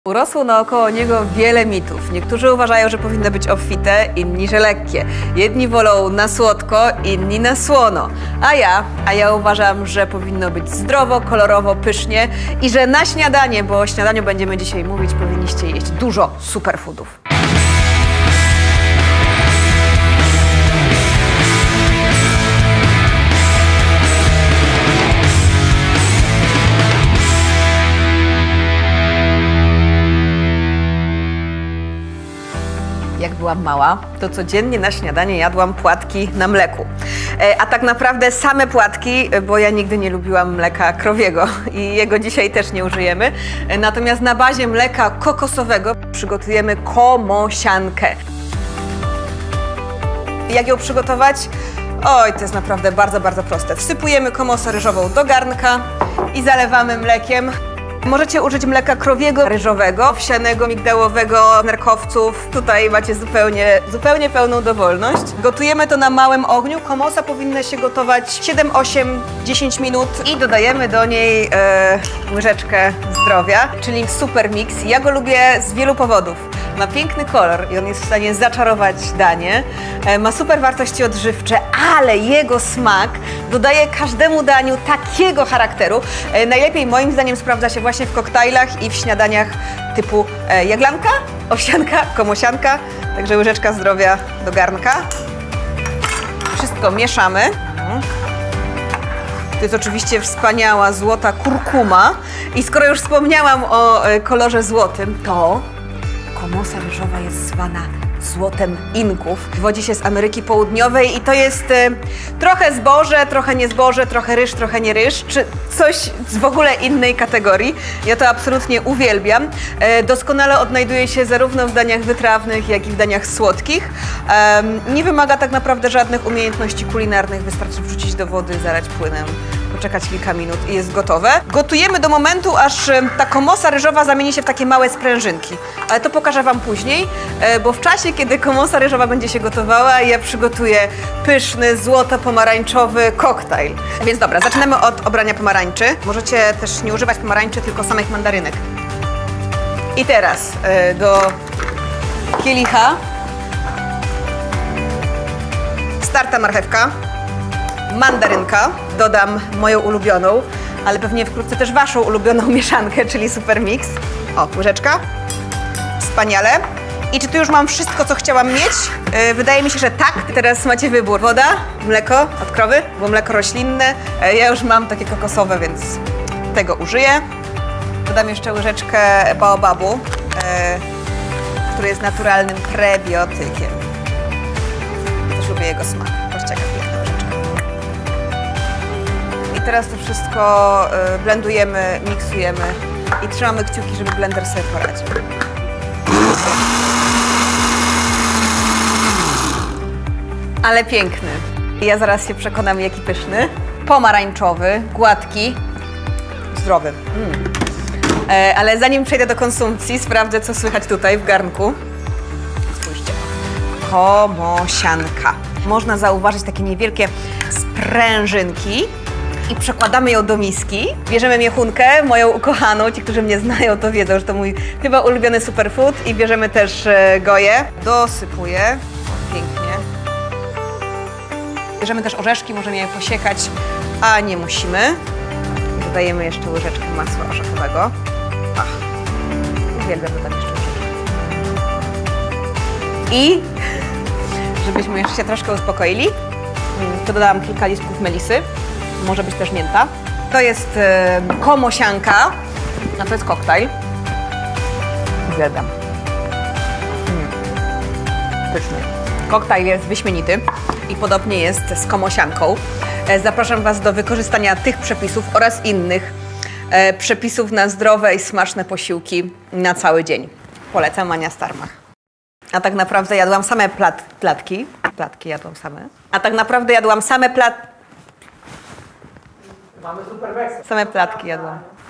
Urosło naokoło niego wiele mitów. Niektórzy uważają, że powinno być obfite, inni, że lekkie. Jedni wolą na słodko, inni na słono. A ja uważam, że powinno być zdrowo, kolorowo, pysznie i że na śniadanie, bo o śniadaniu będziemy dzisiaj mówić, powinniście jeść dużo superfoodów. Jak byłam mała, to codziennie na śniadanie jadłam płatki na mleku. A tak naprawdę same płatki, bo ja nigdy nie lubiłam mleka krowiego i jego dzisiaj też nie użyjemy. Natomiast na bazie mleka kokosowego przygotujemy komosiankę. Jak ją przygotować? Oj, to jest naprawdę bardzo, bardzo proste. Wsypujemy komosę ryżową do garnka i zalewamy mlekiem. Możecie użyć mleka krowiego, ryżowego, owsianego, migdałowego, nerkowców. Tutaj macie zupełnie pełną dowolność. Gotujemy to na małym ogniu. Komosa powinna się gotować 7, 8, 10 minut i dodajemy do niej łyżeczkę zdrowia, czyli super mix. Ja go lubię z wielu powodów. Ma piękny kolor i on jest w stanie zaczarować danie. Ma super wartości odżywcze, ale jego smak dodaje każdemu daniu takiego charakteru. Najlepiej moim zdaniem sprawdza się właśnie w koktajlach i w śniadaniach typu jaglanka, owsianka, komosianka. Także łyżeczka zdrowia do garnka. Wszystko mieszamy. To jest oczywiście wspaniała złota kurkuma. I skoro już wspomniałam o kolorze złotym, to komosa ryżowa jest zwana złotem Inków. Wywodzi się z Ameryki Południowej i to jest trochę zboże, trochę nie zboże, trochę ryż, trochę nie ryż, czy coś z w ogóle innej kategorii. Ja to absolutnie uwielbiam. Doskonale odnajduje się zarówno w daniach wytrawnych, jak i w daniach słodkich. Nie wymaga tak naprawdę żadnych umiejętności kulinarnych, wystarczy wrzucić do wody, zalać płynem, poczekać kilka minut i jest gotowe. Gotujemy do momentu, aż ta komosa ryżowa zamieni się w takie małe sprężynki. Ale to pokażę Wam później, bo w czasie, kiedy komosa ryżowa będzie się gotowała, ja przygotuję pyszny, złoto-pomarańczowy koktajl. Więc dobra, zaczynamy od obrania pomarańczy. Możecie też nie używać pomarańczy, tylko samych mandarynek. I teraz do kielicha starta marchewka, mandarynka, dodam moją ulubioną, ale pewnie wkrótce też Waszą ulubioną mieszankę, czyli super mix. O, łyżeczka. Wspaniale. I czy tu już mam wszystko, co chciałam mieć? Wydaje mi się, że tak. Teraz macie wybór. Woda, mleko od krowy, bo mleko roślinne. Ja już mam takie kokosowe, więc tego użyję. Dodam jeszcze łyżeczkę baobabu, który jest naturalnym prebiotykiem. Też lubię jego smak. Patrzcie, jaka piękna łyżeczka. I teraz to wszystko blendujemy, miksujemy i trzymamy kciuki, żeby blender sobie poradził. Ale piękny. Ja zaraz się przekonam, jaki pyszny. Pomarańczowy, gładki, zdrowy. Ale zanim przejdę do konsumpcji, sprawdzę, co słychać tutaj w garnku. Spójrzcie. Komosianka. Można zauważyć takie niewielkie sprężynki. I przekładamy ją do miski. Bierzemy miechunkę, moją ukochaną. Ci, którzy mnie znają, to wiedzą, że to mój chyba ulubiony superfood. I bierzemy też goję. Dosypuję. Pięknie. Bierzemy też orzeszki, możemy je posiekać, a nie musimy. Dodajemy jeszcze łyżeczkę masła orzechowego. Ach, uwielbiam dodać jeszcze łyżeczkę. I żebyśmy jeszcze się troszkę uspokoili, to dodałam kilka listków melisy. Może być też mięta. To jest komosianka, a to jest koktajl. Uwielbiam. Pyszny. Koktajl jest wyśmienity i podobnie jest z komosianką. Zapraszam Was do wykorzystania tych przepisów oraz innych przepisów na zdrowe i smaczne posiłki na cały dzień. Polecam, Ania Starmach. A tak naprawdę jadłam same platki. Platki jadłam same. A tak naprawdę jadłam same Mamy super wersję. Same platki jadłam.